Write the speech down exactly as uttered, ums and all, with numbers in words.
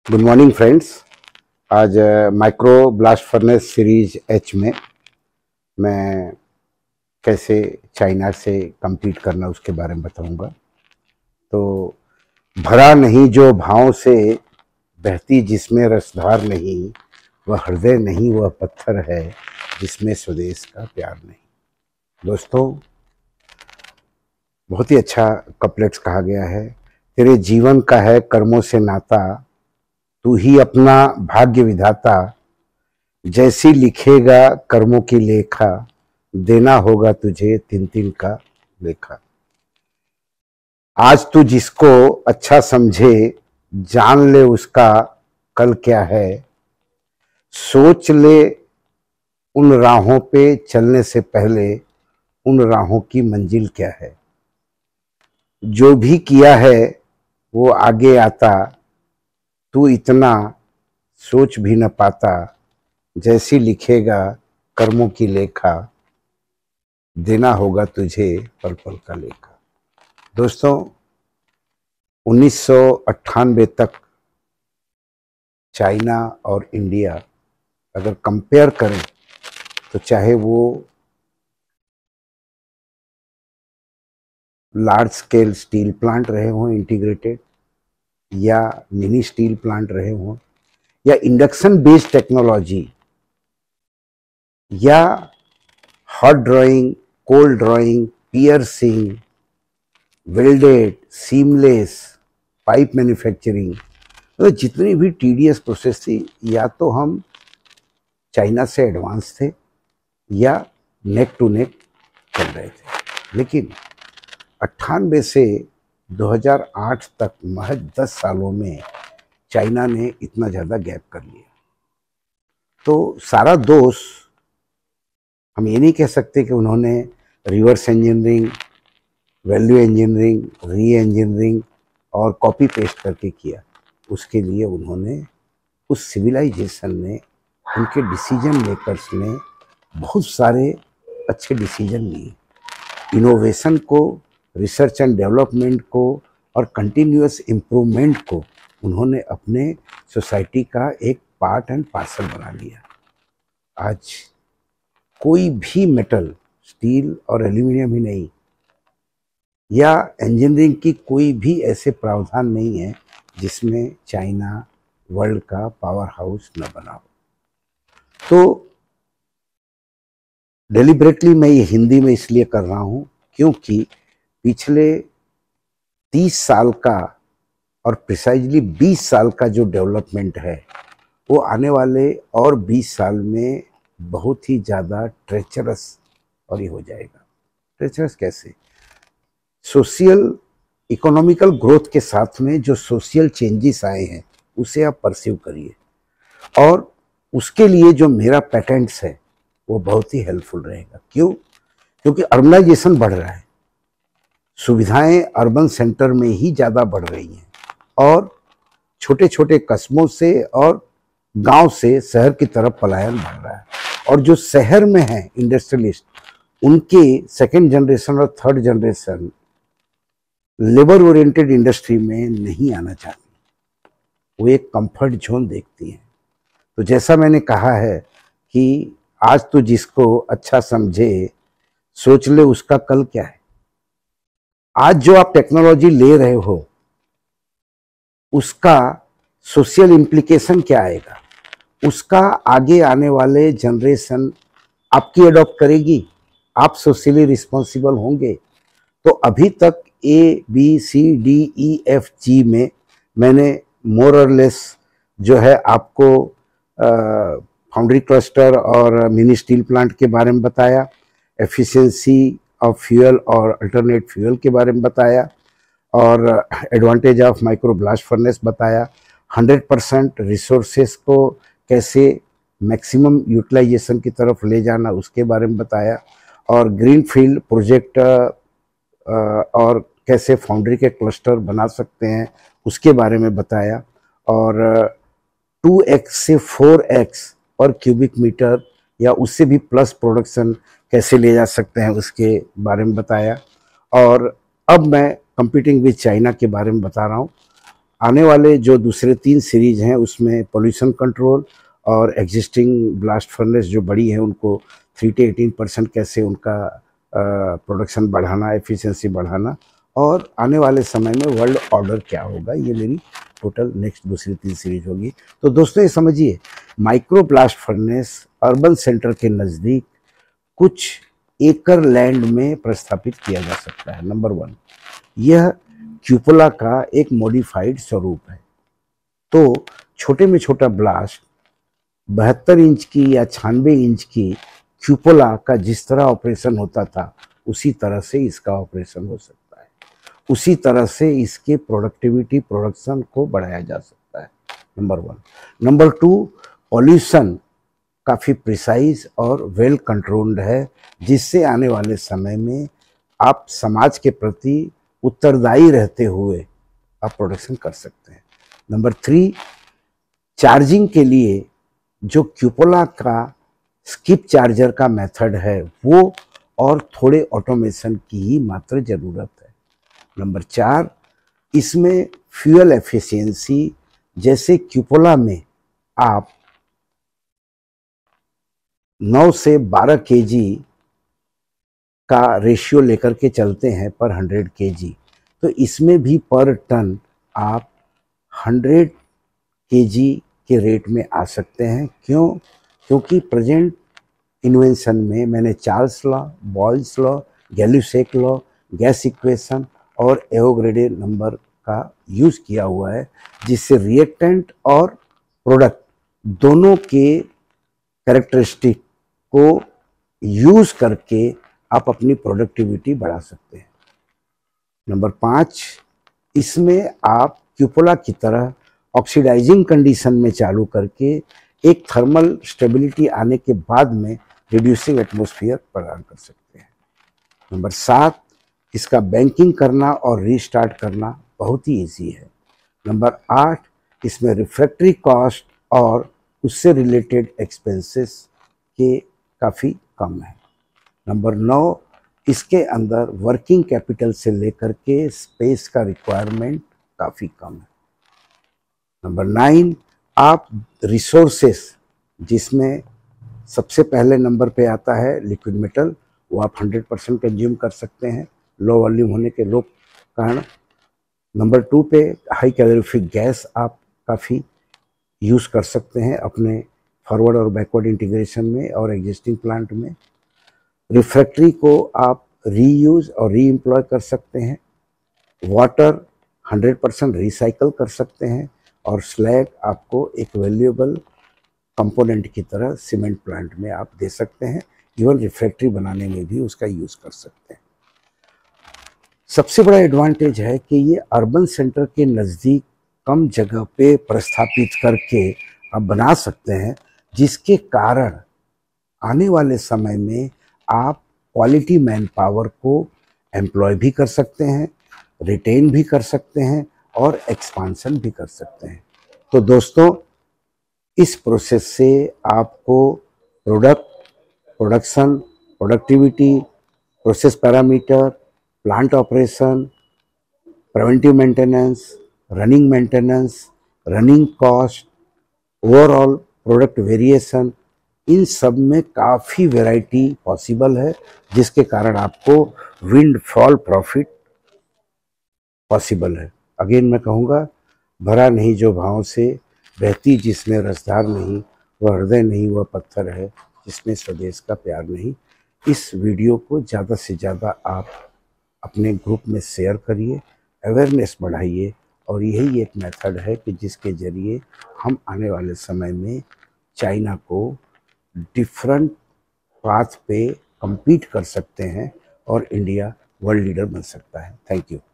Good morning friends. आज micro blast furnace series H में मैं कैसे चाइना से compete करना उसके बारे में बताऊंगा। तो भरा नहीं जो भाव से बहती जिसमें रसधार नहीं, वह हृदय नहीं वह पत्थर है जिसमें स्वदेश का प्यार नहीं। दोस्तों, बहुत ही अच्छा कपलेट्स कहा गया है। तेरे जीवन का है कर्मों से नाता, तू ही अपना भाग्य विधाता, जैसी लिखेगा कर्मों की लेखा, देना होगा तुझे तीन तीन का लेखा। आज तू जिसको अच्छा समझे, जान ले उसका कल क्या है, सोच ले उन राहों पे चलने से पहले उन राहों की मंजिल क्या है। जो भी किया है वो आगे आता, तू इतना सोच भी न पाता, जैसी लिखेगा कर्मों की लेखा, देना होगा तुझे पल पल का लेखा। दोस्तों, उन्नीस सौ अट्ठानवे तक चाइना और इंडिया अगर कंपेयर करें तो चाहे वो लार्ज स्केल स्टील प्लांट रहे हों इंटीग्रेटेड, या मिनी स्टील प्लांट रहे हों, या इंडक्शन बेस्ड टेक्नोलॉजी, या hot drawing, cold drawing, piercing, welded, seamless, pipe manufacturing, तो जितनी भी टीडीएस प्रोसेस थी, या तो हम चाइना से एडवांस थे या नेक टू नेक चल रहे थे। लेकिन अट्ठानवे से दो हज़ार आठ तक महज दस सालों में चाइना ने इतना ज़्यादा गैप कर लिया। तो सारा दोष हम ये नहीं कह सकते कि उन्होंने reverse engineering, value engineering, re engineering और कॉपी पेस्ट करके किया। उसके लिए उन्होंने, उस सिविलाइजेशन ने, उनके डिसीजन मेकर्स ने बहुत सारे अच्छे डिसीजन लिए। इनोवेशन को, रिसर्च एंड डेवलपमेंट को और कंटिन्यूअस इम्प्रूवमेंट को उन्होंने अपने सोसाइटी का एक पार्ट एंड पार्सल बना लिया। आज कोई भी मेटल, स्टील और एल्यूमिनियम ही नहीं, या इंजीनियरिंग की कोई भी ऐसे प्रावधान नहीं है जिसमें चाइना वर्ल्ड का पावर हाउस न बना हो। तो डेलिबरेटली मैं ये हिंदी में इसलिए कर रहा हूँ क्योंकि पिछले तीस साल का और प्रिसाइजली बीस साल का जो डेवलपमेंट है वो आने वाले और बीस साल में बहुत ही ज़्यादा ट्रेचरस और ये हो जाएगा। ट्रेचरस कैसे? सोशल इकोनॉमिकल ग्रोथ के साथ में जो सोशल चेंजेस आए हैं उसे आप परसीव करिए, और उसके लिए जो मेरा पैटेंट्स है वो बहुत ही हेल्पफुल रहेगा। क्यों? क्योंकि अर्बनाइजेशन बढ़ रहा है, सुविधाएं अर्बन सेंटर में ही ज़्यादा बढ़ रही हैं, और छोटे छोटे कस्बों से और गांव से शहर की तरफ पलायन बढ़ रहा है। और जो शहर में है इंडस्ट्रियलिस्ट, उनके सेकेंड जनरेशन और third generation labour oriented industry में नहीं आना चाहती, वो एक कंफर्ट जोन देखती हैं। तो जैसा मैंने कहा है कि आज तो जिसको अच्छा समझे, सोच ले उसका कल क्या है। आज जो आप टेक्नोलॉजी ले रहे हो उसका सोशल इम्प्लीकेशन क्या आएगा, उसका आगे आने वाले जनरेशन आपकी अडॉप्ट करेगी, आप सोशली रिस्पॉन्सिबल होंगे। तो अभी तक A B C D E F G में मैंने मोर और लेस जो है आपको फाउंड्री क्लस्टर और मिनी स्टील प्लांट के बारे में बताया, एफिशिएंसी ऑफ फ्यूल और अल्टरनेट फ्यूल के बारे में बताया, और advantage of micro blast furnace बताया, हंड्रेड परसेंट रिसोर्सेस को कैसे मैक्सिमम यूटिलाइजेशन की तरफ ले जाना उसके बारे में बताया, और ग्रीन फील्ड प्रोजेक्ट और कैसे फाउंड्री के क्लस्टर बना सकते हैं उसके बारे में बताया, और टू एक्स से फोर एक्स पर क्यूबिक मीटर या उससे भी प्लस प्रोडक्शन कैसे ले जा सकते हैं उसके बारे में बताया। और अब मैं कंपीटिंग विद चाइना के बारे में बता रहा हूँ। आने वाले जो दूसरे तीन सीरीज हैं उसमें पोल्यूशन कंट्रोल और एग्जिस्टिंग ब्लास्ट फर्नेस जो बड़ी है उनको थ्री टू एटीन परसेंट कैसे उनका प्रोडक्शन बढ़ाना, एफिशिएंसी बढ़ाना, और आने वाले समय में वर्ल्ड ऑर्डर क्या होगा, ये मेरी टोटल नेक्स्ट दूसरी तीन सीरीज होगी। तो दोस्तों ये समझिए, micro blast furnace urban centre के नज़दीक कुछ एकड़ लैंड में प्रस्थापित किया जा सकता है। नंबर वन, यह क्यूपोला का एक मॉडिफाइड स्वरूप है। तो छोटे में छोटा ब्लास्ट बहत्तर इंच की या छियानवे इंच की क्यूपोला का जिस तरह ऑपरेशन होता था उसी तरह से इसका ऑपरेशन हो सकता है, उसी तरह से इसके प्रोडक्टिविटी प्रोडक्शन को बढ़ाया जा सकता है। Number one. Number two, pollution काफ़ी प्रिसाइज और वेल कंट्रोल्ड है, जिससे आने वाले समय में आप समाज के प्रति उत्तरदायी रहते हुए आप प्रोडक्शन कर सकते हैं। नंबर थ्री, चार्जिंग के लिए जो क्यूपोला का स्किप चार्जर का मेथड है वो और थोड़े ऑटोमेशन की ही मात्र ज़रूरत है। नंबर चार, इसमें फ्यूल एफिशिएंसी, जैसे क्यूपोला में आप नौ से बारह केजी का रेशियो लेकर के चलते हैं पर हंड्रेड केजी, तो इसमें भी पर टन आप हंड्रेड केजी के रेट में आ सकते हैं। क्यों? क्योंकि प्रेजेंट इन्वेंशन में मैंने Charles law, Boyle's law, Gay Lussac law, gas equation और एवोगैड्रो नंबर का यूज़ किया हुआ है, जिससे रिएक्टेंट और प्रोडक्ट दोनों के कैरेक्टरिस्टिक को यूज़ करके आप अपनी प्रोडक्टिविटी बढ़ा सकते हैं। नंबर पाँच, इसमें आप क्यूपोला की तरह ऑक्सीडाइजिंग कंडीशन में चालू करके एक थर्मल स्टेबिलिटी आने के बाद में रिड्यूसिंग एटमॉस्फेयर प्रदान कर सकते हैं। नंबर सात, इसका बैंकिंग करना और रीस्टार्ट करना बहुत ही इजी है। नंबर आठ, इसमें रिफ्रैक्टरी कॉस्ट और उससे रिलेटेड एक्सपेंसेस के काफ़ी कम है। नंबर नौ, इसके अंदर वर्किंग कैपिटल से लेकर के स्पेस का रिक्वायरमेंट काफ़ी कम है। नंबर नाइन, आप रिसोर्सेस, जिसमें सबसे पहले नंबर पे आता है लिक्विड मेटल, वो आप हंड्रेड परसेंट कंज्यूम कर सकते हैं लो वॉल्यूम होने के लो कारण। नंबर टू पे हाई कैलोरीफिक गैस आप काफ़ी यूज़ कर सकते हैं अपने फॉरवर्ड और बैकवर्ड इंटीग्रेशन में और एग्जिस्टिंग प्लांट में। रिफ्रैक्टरी को आप रीयूज़ और री एम्प्लॉय कर सकते हैं। वाटर हंड्रेड परसेंट रिसाइकल कर सकते हैं, और स्लैग आपको एक वैल्यूएबल कंपोनेंट की तरह सीमेंट प्लांट में आप दे सकते हैं। इवन रिफ्रैक्टरी बनाने में भी उसका यूज़ कर सकते हैं। सबसे बड़ा एडवांटेज है कि ये अर्बन सेंटर के नज़दीक कम जगह पे प्रस्थापित करके आप बना सकते हैं, जिसके कारण आने वाले समय में आप क्वालिटी मैन पावर को एम्प्लॉय भी कर सकते हैं, रिटेन भी कर सकते हैं और एक्सपांसन भी कर सकते हैं। तो दोस्तों, इस प्रोसेस से आपको product, production, productivity, process parameter, plant operation, preventive maintenance, running maintenance, running cost, overall product variation, इन सब में काफ़ी वैरायटी पॉसिबल है, जिसके कारण आपको विंडफॉल प्रॉफिट पॉसिबल है। अगेन मैं कहूँगा, भरा नहीं जो भाव से, बहती जिसमें रसधार नहीं, वह हृदय नहीं, वह पत्थर है जिसमें स्वदेश का प्यार नहीं। इस वीडियो को ज़्यादा से ज़्यादा आप अपने ग्रुप में शेयर करिए, अवेयरनेस बढ़ाइए, और यही एक मेथड है कि जिसके ज़रिए हम आने वाले समय में चाइना को डिफरेंट पाथ पे compete कर सकते हैं और इंडिया वर्ल्ड लीडर बन सकता है। Thank you.